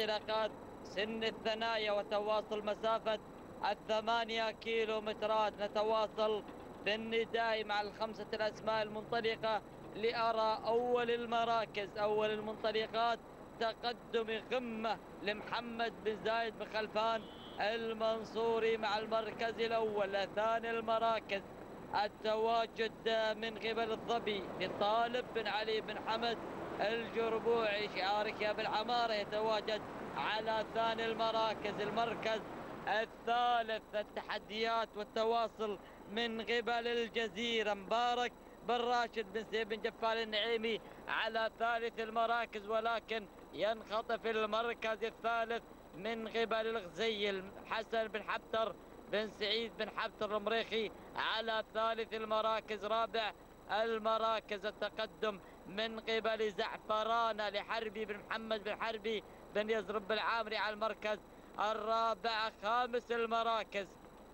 انطلاقات سن الثنايا وتواصل مسافة 8 كيلومترات. نتواصل بالنداء مع الخمسة الأسماء المنطلقة لأرى أول المراكز، أول المنطلقات. تقدم قمة لمحمد بن زايد بن خلفان المنصوري مع المركز الأول. ثاني المراكز التواجد من قبل الظبي لطالب بن علي بن حمد الجربوعي، شعارك يا بالعمارة، يتواجد على ثاني المراكز. المركز الثالث التحديات والتواصل من قبل الجزيرة، مبارك بن راشد بن سيف بن جفال النعيمي على ثالث المراكز، ولكن ينخطف المركز الثالث من قبل الغزيل حسن بن حبتر بن سعيد بن حبتر المريخي على ثالث المراكز. رابع المراكز التقدم من قبل زعفران لحربي بن محمد بن حربي بن يزرب العامري على المركز الرابع. خامس المراكز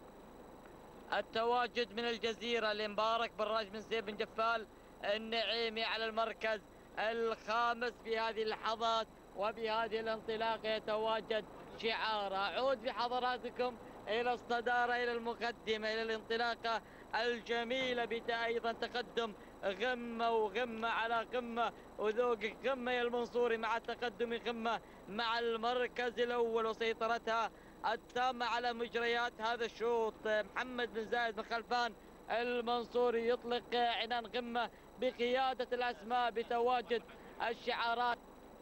التواجد من الجزيرة لمبارك بن راشد بن سيف بن جفال النعيمي على المركز الخامس. في هذه اللحظات وبهذه الانطلاقة يتواجد شعار. أعود بحضراتكم إلى الصدارة، إلى المقدمة، إلى الانطلاقة الجميلة. أيضا تقدم غمة وغمة على قمة، وذوق قمة يا المنصوري مع تقدم قمة مع المركز الأول وسيطرتها التامة على مجريات هذا الشوط. محمد بن زايد بن خلفان المنصوري يطلق عنان قمة بقيادة الأسماء بتواجد الشعارات.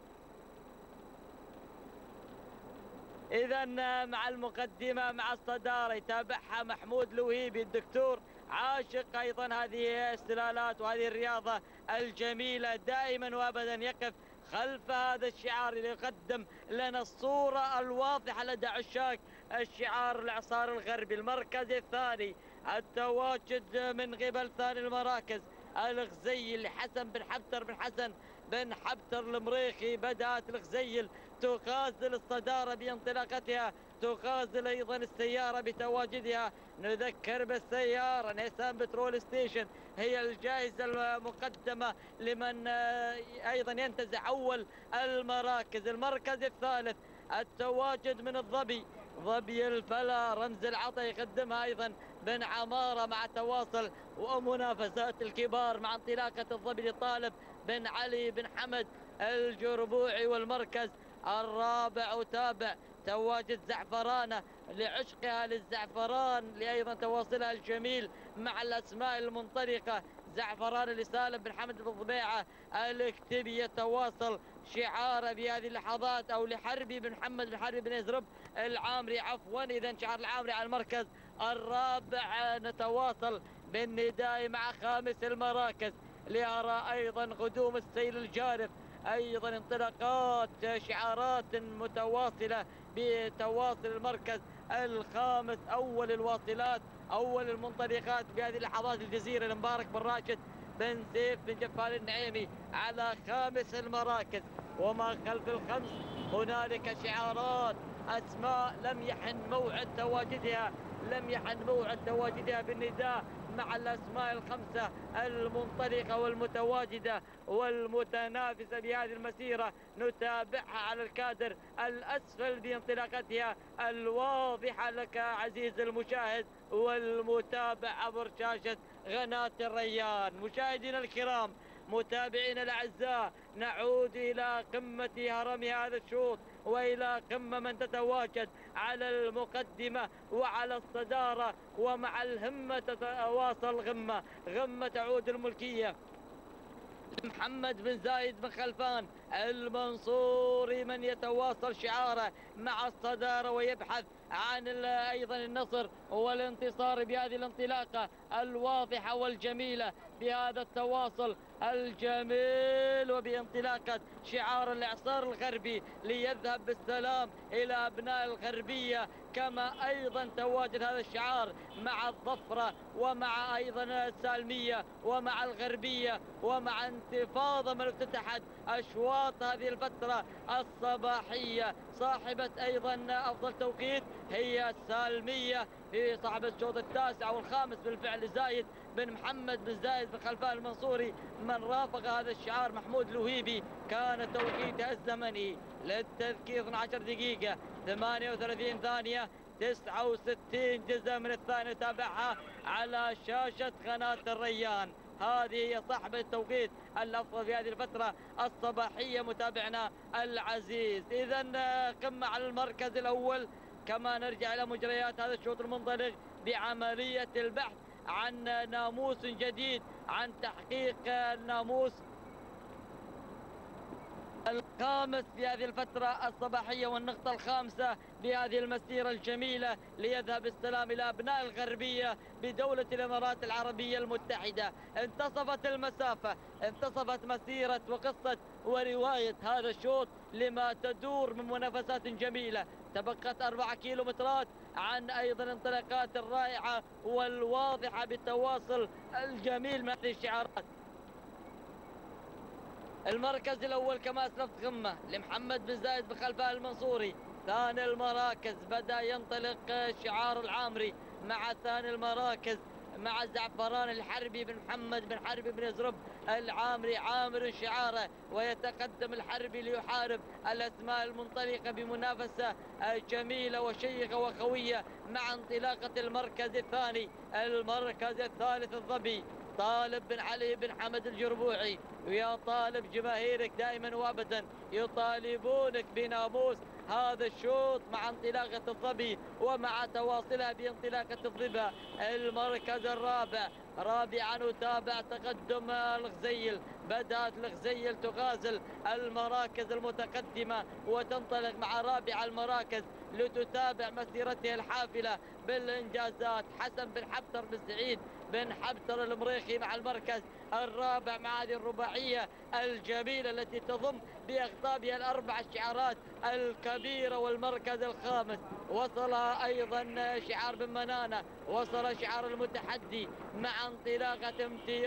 إذا مع المقدمة مع الصدارة يتابعها محمود الوهيبي الدكتور، عاشق أيضا هذه السلالات وهذه الرياضة الجميلة، دائما وأبدا يقف خلف هذا الشعار ليقدم لنا الصورة الواضحة لدى عشاق الشعار الإعصار الغربي. المركز الثاني التواجد من قبل ثاني المراكز الغزيل لحسن بن حبتر بن حسن بن حبتر المريخي. بدأت الغزيل تغازل الصدارة بانطلاقتها، تغازل أيضا السيارة بتواجدها. نذكر بالسيارة نيسان بترول ستيشن هي الجائزة المقدمة لمن أيضا ينتزع أول المراكز. المركز الثالث التواجد من الظبي، ظبي الفلا رمز العطا يقدمها أيضا بن عمارة مع تواصل ومنافسات الكبار مع انطلاقة الظبي لطالب بن علي بن حمد الجربوعي. والمركز الرابع وتابع تواجد زعفرانة لعشقها للزعفران لأيضا تواصلها الجميل مع الأسماء المنطلقة. زعفران لسالم بن حمد بن ضبيعة الاكتبي يتواصل شعاره في هذه اللحظات، أو لحربي بن محمد بن حربي بن يزرب العامري عفوا. إذا شعار العامري على المركز الرابع. نتواصل بالنداء مع خامس المراكز لأرى أيضا قدوم السيل الجارف، أيضا انطلاقات شعارات متواصلة بتواصل. المركز الخامس أول الواصلات أول المنطلقات بهذه اللحظات الجزيرة لمبارك بن راشد بن سيف بن جفال النعيمي على خامس المراكز. وما خلف الخمس هنالك شعارات أسماء لم يحن موعد تواجدها، لم يحن موعد تواجدها بالنداء مع الأسماء الخمسة المنطلقة والمتواجدة والمتنافسة بهذه المسيرة. نتابعها على الكادر الأسفل بانطلاقتها الواضحة لك عزيز المشاهد والمتابع عبر شاشة قناة الريان. مشاهدينا الكرام، متابعينا الأعزاء، نعود إلى قمة هرم هذا الشوط وإلى قمة من تتواجد على المقدمة وعلى الصدارة ومع الهمة تتواصل غمة تعود الملكية محمد بن زايد بن خلفان المنصوري، من يتواصل شعاره مع الصدارة ويبحث عن أيضا النصر والانتصار بهذه الانطلاقة الواضحة والجميلة بهذا التواصل الجميل وبانطلاقة شعار الإعصار الغربي ليذهب بالسلام إلى أبناء الغربية. كما أيضا تواجد هذا الشعار مع الظفرة ومع أيضا السالمية ومع الغربية ومع انتفاضة من افتتحت أشواط هذه الفترة الصباحية. صاحبة أيضا أفضل توقيت هي السالمية في صاحب الشوط التاسع والخامس بالفعل زايد بن محمد بن زايد بن خلفان المنصوري من رافق هذا الشعار محمود الوهيبي كان توقيته الزمني للتذكير 12 دقيقة 38 ثانية 69 جزء من الثانية. تابعها على شاشة قناة الريان. هذه هي صاحبة التوقيت الأفضل في هذه الفترة الصباحية متابعنا العزيز. إذا قمة على المركز الأول. كما نرجع إلى مجريات هذا الشوط المنطلق بعملية البحث عن ناموس جديد، عن تحقيق الناموس الخامس في هذه الفترة الصباحية والنقطة الخامسة بهذه المسيرة الجميلة ليذهب السلام إلى أبناء الغربية بدولة الإمارات العربية المتحدة. انتصفت المسافة، انتصفت مسيرة وقصة ورواية هذا الشوط لما تدور من منافسات جميلة. تبقت 4 كيلومترات عن أيضا انطلاقات الرائعة والواضحة بالتواصل الجميل من هذه الشعارات. المركز الأول كما أسلفت قمة لمحمد بن زايد بخلفه المنصوري. ثاني المراكز بدأ ينطلق شعار العامري مع ثاني المراكز مع زعفران الحربي بن محمد بن حربي بن يزرب العامري عامر شعاره، ويتقدم الحربي ليحارب الأسماء المنطلقة بمنافسة جميلة وشيقة وقوية مع انطلاقة المركز الثاني. المركز الثالث الظبي طالب بن علي بن حمد الجربوعي. ويا طالب جماهيرك دائما وابدا يطالبونك بناموس هذا الشوط مع انطلاقة الظبي ومع تواصلها بانطلاقة الظبا. المركز الرابع رابعا وتابع تقدم الغزيل. بدأت الغزيل تغازل المراكز المتقدمة وتنطلق مع رابع المراكز لتتابع مسيرتها الحافلة بالإنجازات. حسن بن حبتر بن سعيد بن حبتر المريخي مع المركز الرابع مع هذه الرباعية الجميلة التي تضم بأخطابها الأربع الشعارات الكبيرة. والمركز الخامس وصل أيضا شعار بن منانة، وصل شعار المتحدي مع انطلاقة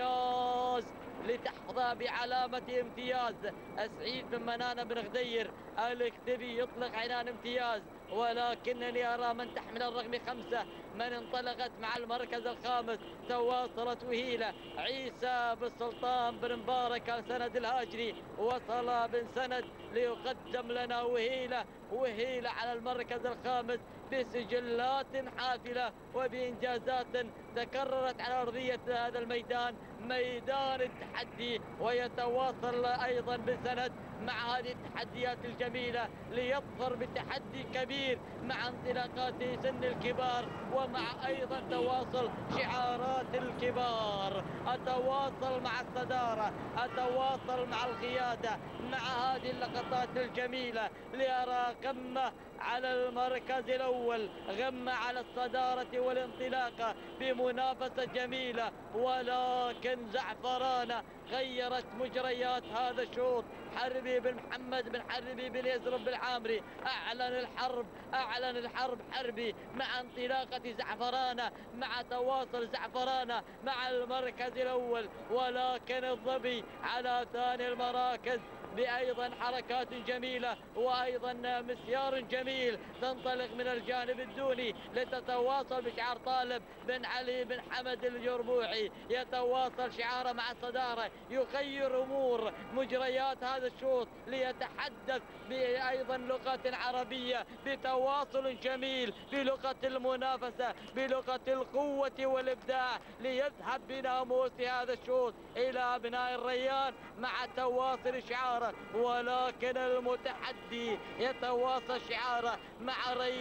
امتياز لتحظى بعلامة امتياز. سعيد بن منانة بن غدير الكتبي يطلق عنان امتياز، ولكنني أرى من تحمل الرقم 5 من انطلقت مع المركز الخامس. تواصلت وهيلة عيسى بن سلطان بن مبارك السند الهاجري، وصل بن سند ليقدم لنا وهيلة على المركز الخامس بسجلات حافلة وبإنجازات تكررت على أرضية هذا الميدان، ميدان التحدي. ويتواصل أيضا بسند مع هذه التحديات الجميلة ليظفر بتحدي كبير مع انطلاقات سن الكبار ومع أيضا تواصل شعارات الكبار. أتواصل مع الصدارة، أتواصل مع القيادة مع هذه اللقطات الجميلة لأرى قمة على المركز الأول، قمة على الصدارة والانطلاقة بمنافسة جميلة. ولكن زعفرانة غيرت مجريات هذا الشوط. حربي بن محمد بن حربي بن يزرب العامري أعلن الحرب حربي مع انطلاقة زعفرانة، مع تواصل زعفرانة مع المركز الأول. ولكن الظبي على ثاني المراكز بأيضا حركات جميلة وأيضا مسيار جميل تنطلق من الجانب الدوني لتتواصل بشعار طالب بن علي بن حمد الجربوعي. يتواصل شعاره مع الصدارة، يغير أمور مجريات هذا الشوط ليتحدث بأيضا لغة عربية بتواصل جميل بلغة المنافسة بلغة القوة والإبداع ليذهب بناموس هذا الشوط إلى أبناء الريان مع تواصل شعاره. ولكن المتحدي يتواصل شعاره مع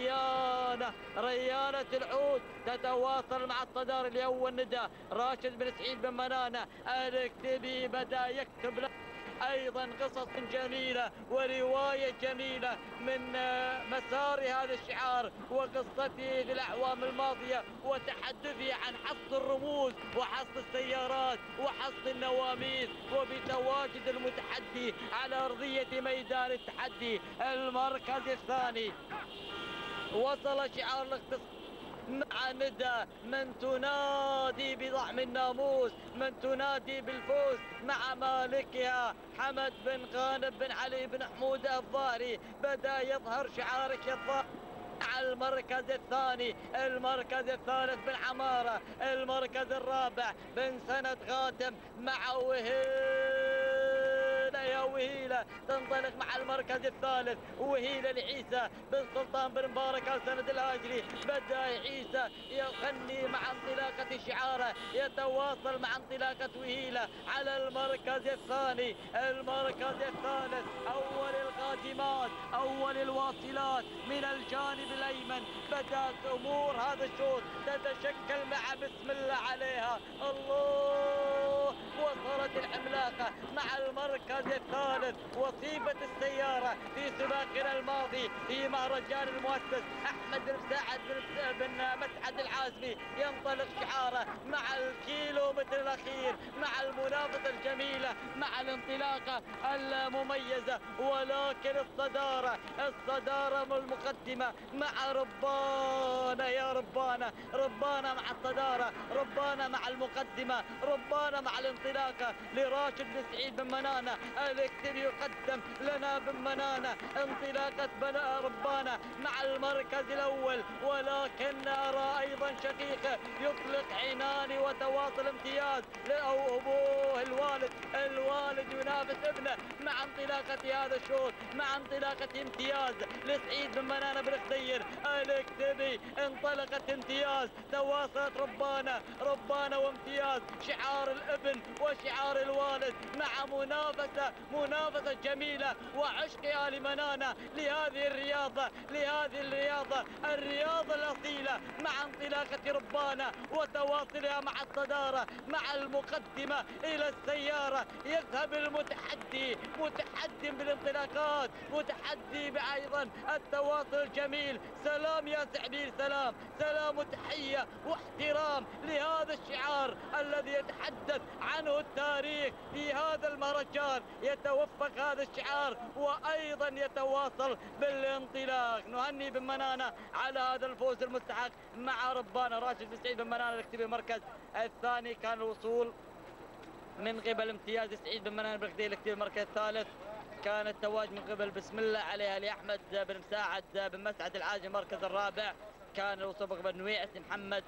ريانة العود تتواصل مع الصدارة لأول ندى. راشد بن سعيد بن منانة الكتبي بدأ يكتب له أيضا قصص جميلة ورواية جميلة من مسار هذا الشعار وقصته في الأعوام الماضية وتحدثه عن حصد الرموز وحصد السيارات وحصد النواميس وبتواجد المتحدي على أرضية ميدان التحدي. المركز الثاني وصل شعار الاختصاص مع ندى من تنادي بضعم الناموس، من تنادي بالفوز مع مالكها حمد بن غانم بن علي بن حمود الظاهري. بدأ يظهر شعارك الظاهري مع المركز الثاني. المركز الثالث بن عمارة. المركز الرابع بن سند غاتم مع وهيلة. يا وهيلة تنطلق مع المركز الثالث. وهيلة لعيسى بن سلطان بن مبارك آل سند الهاجري. بدأ عيسى يغني مع انطلاقة شعاره، يتواصل مع انطلاقة وهيلة على المركز الثاني. المركز الثالث أول القادمات، أول الواصلات من الجانب الأيمن. بدأت أمور هذا الشوط تتشكل مع بسم الله عليها. الله، وصلت العملاقة مع المركز الثالث. وصيبة السيارة في سباقنا الماضي في مهرجان المؤسس أحمد بن مساعد بن مسعد العازمي ينطلق شعاره مع الكيلومتر الأخير، مع المنافسة الجميلة، مع الانطلاقة المميزة. ولكن الصدارة المقدمة مع ربانا. يا ربانا، ربانا مع الصدارة، ربانا مع المقدمة، ربانا مع الانطلاقة لراشد بن سعيد بن منانة. الكتب يقدم لنا بن منانة انطلاقة ربانا مع المركز الأول. ولكن أرى أيضا شقيقه يطلق عناني وتواصل امتياز. أو أبوه الوالد ينافس ابنه مع انطلاقة هذا الشوط، مع انطلاقة امتياز لسعيد بن منانة بن خدير. الكتبي انطلقت امتياز، تواصلت ربانا وامتياز. شعار الابن وشعار الوالد مع منافسة جميلة وعشق آل منانة لهذه الرياضة، الرياضة الأصيلة، مع انطلاقة ربانا وتواصلها مع الصدارة مع المقدمة إلى السيارة. يذهب المتحدي بالانطلاقات، متحدي بأيضا التواصل الجميل. سلام يا سعبير، سلام وتحية واحترام لهذا الشعار الذي يتحدث عنه التاريخ في هذا المهرجان. يتوفق هذا الشعار وأيضا يتواصل بالانطلاق. نهني بن منانة على هذا الفوز المستحق مع ربانا. راشد بن سعيد بن منانة يكتب المركز الثاني. كان الوصول من قبل امتياز سعيد بن منانة بن خدير يكتب المركز الثالث. كان التواج من قبل بسم الله عليها لأحمد بن مساعد بن مسعد العاجي المركز الرابع. كان الوصول من قبل نويعة محمد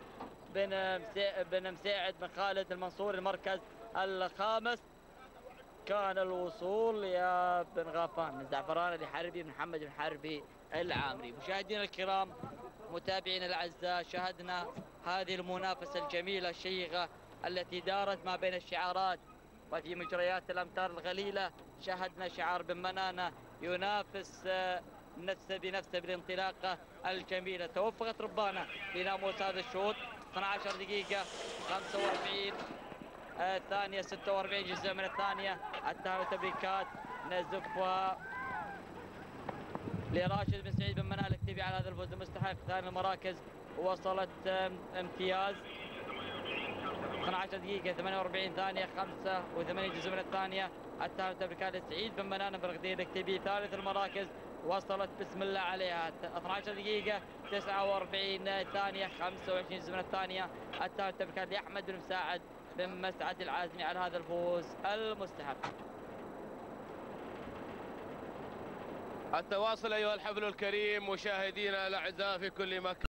بن مساعد بن خالد المنصوري المركز الخامس. كان الوصول يا بن غافان من زعفران لحربي بن محمد بن حربي العامري. مشاهدينا الكرام، متابعينا الاعزاء، شاهدنا هذه المنافسه الجميله الشيقه التي دارت ما بين الشعارات. وفي مجريات الامتار القليله شاهدنا شعار بن منانة ينافس نفسه بنفسه بالانطلاقه الجميله. توفقت ربانا بناموس هذا الشوط. 12 دقيقه 45 الثانية 46 جزء من الثانية. التهاني تبريكات نزفها لراشد بن سعيد بن منال الكتبي على هذا الفوز المستحق. ثاني المراكز وصلت امتياز. 12 دقيقة 48 ثانية 85 جزء من الثانية. التهاني تبريكات لسعيد بن منال بن غدير الكتبي. ثالث المراكز وصلت بسم الله عليها 12 دقيقة 49 ثانية 25 جزء من الثانية. التهاني تبريكات لأحمد بن مساعد بن مسعد العازمي على هذا الفوز المستحق. التواصل أيها الحفل الكريم مشاهدينا الأعزاء في كل مكان.